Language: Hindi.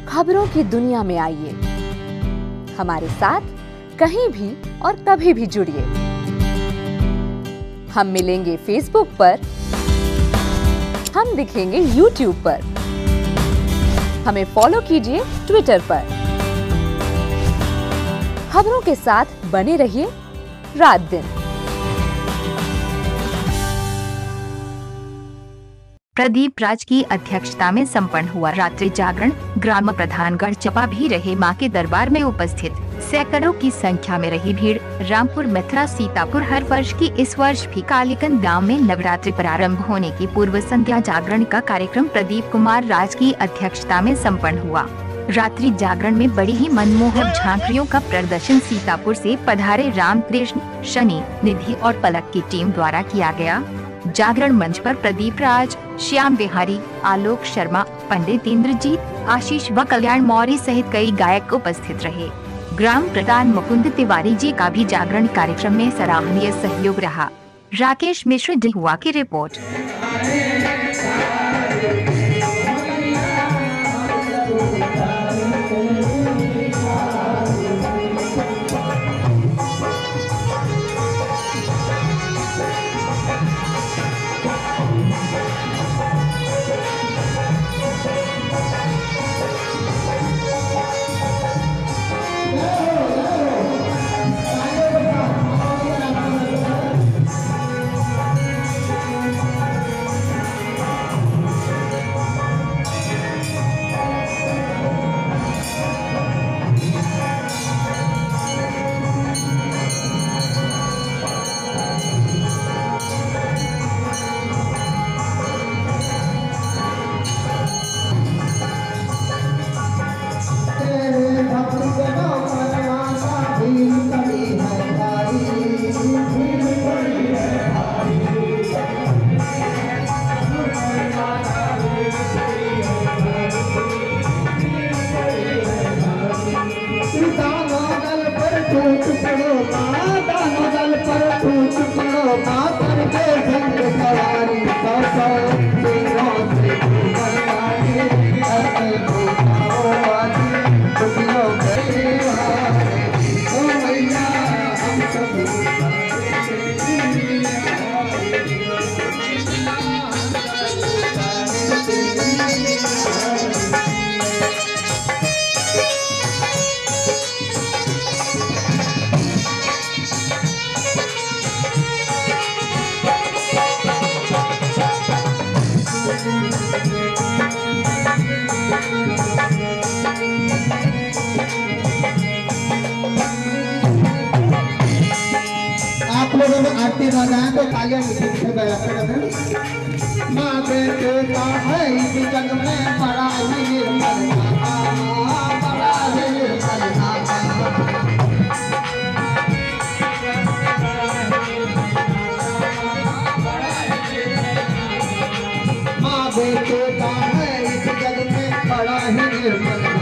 खबरों की दुनिया में आइए, हमारे साथ कहीं भी और कभी भी जुड़िए। हम मिलेंगे फेसबुक पर, हम दिखेंगे यूट्यूब पर, हमें फॉलो कीजिए ट्विटर पर। खबरों के साथ बने रहिए रात दिन। प्रदीप राज की अध्यक्षता में संपन्न हुआ रात्रि जागरण। ग्राम प्रधान गढ़चपा भी रहे मां के दरबार में उपस्थित। सैकड़ों की संख्या में रही भीड़। रामपुर, मथुरा, सीतापुर हर वर्ष की इस वर्ष भी कालीकंद गांव में नवरात्रि प्रारंभ होने की पूर्व संध्या जागरण का कार्यक्रम प्रदीप कुमार राज की अध्यक्षता में संपन्न हुआ। रात्रि जागरण में बड़ी ही मनमोहक झांकियों का प्रदर्शन सीतापुर से पधारे रामकृष्ण, शनि, निधि और पलक की टीम द्वारा किया गया। जागरण मंच पर प्रदीप राज, श्याम बिहारी, आलोक शर्मा, पंडित इंद्रजीत, आशीष व कल्याण मौर्य सहित कई गायक उपस्थित रहे। ग्राम प्रधान मुकुंद तिवारी जी का भी जागरण कार्यक्रम में सराहनीय सहयोग रहा। राकेश मिश्र डिहुआ की रिपोर्ट। आरती राजाएं तो तालियां से बजा कर माँ बेटे का है इस जग में बड़ा ही निर्मल बड़ा ही निर्मल माँ बेटे का है इस जग में बड़ा ही निर्मल